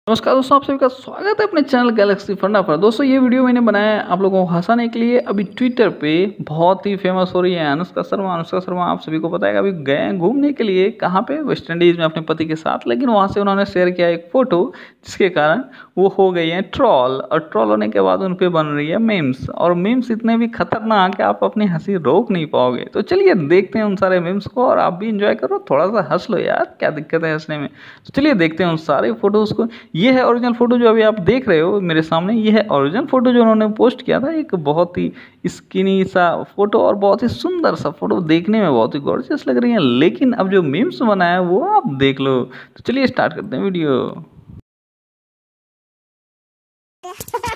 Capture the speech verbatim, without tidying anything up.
नमस्कार दोस्तों, आप सभी का स्वागत है अपने चैनल गैलेक्सी फंडा पर। दोस्तों ये वीडियो मैंने बनाया है आप लोगों को हंसाने के लिए। अभी ट्विटर पे बहुत ही फेमस हो रही है अनुष्का शर्मा। अनुष्का शर्मा आप सभी को पता है अभी गए हैं घूमने के लिए, कहाँ पे, वेस्ट इंडीज़ में अपने पति के साथ। लेकिन वहाँ से उन्होंने शेयर किया एक फ़ोटो जिसके कारण वो हो गई हैं ट्रॉल, और ट्रॉल होने के बाद उन पर बन रही है मीम्स। और मीम्स इतने भी खतरनाक कि आप अपनी हंसी रोक नहीं पाओगे। तो चलिए देखते हैं उन सारे मीम्स को, और आप भी इंजॉय करो, थोड़ा सा हंस लो यार, क्या दिक्कत है हंसने में। तो चलिए देखते हैं उन सारे फोटोज़ को। ये है ओरिजिनल फ़ोटो जो अभी आप देख रहे हो मेरे सामने। ये है ओरिजिनल फ़ोटो जो उन्होंने पोस्ट किया था, एक बहुत ही स्किनी सा फ़ोटो और बहुत ही सुंदर सा फ़ोटो, देखने में बहुत ही गॉर्जियस लग रही है। लेकिन अब जो मीम्स बना है वो आप देख लो। तो चलिए स्टार्ट करते हैं वीडियो।